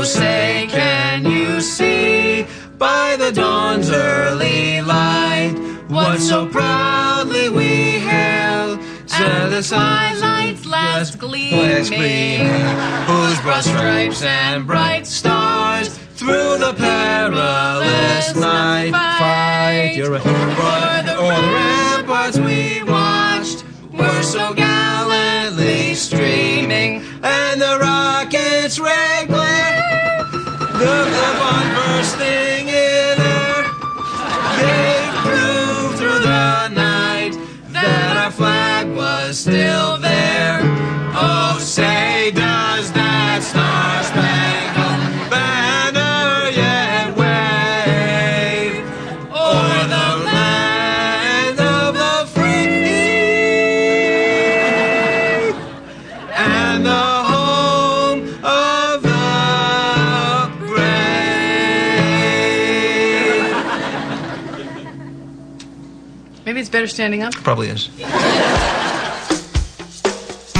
Oh, say, can you see by the dawn's early light what so proudly we hailed? And the skylight's last gleaming, whose broad stripes and bright stars through the perilous night fight. You're right. For the ramparts we watched were so gallantly streaming, and the rocket's red glare, the bomb bursting in air, gave proof through the night that our flag was still there. Oh, say, does that star-spangled banner yet wave o'er the land of the free and the home of the brave? Maybe it's better standing up. Probably is.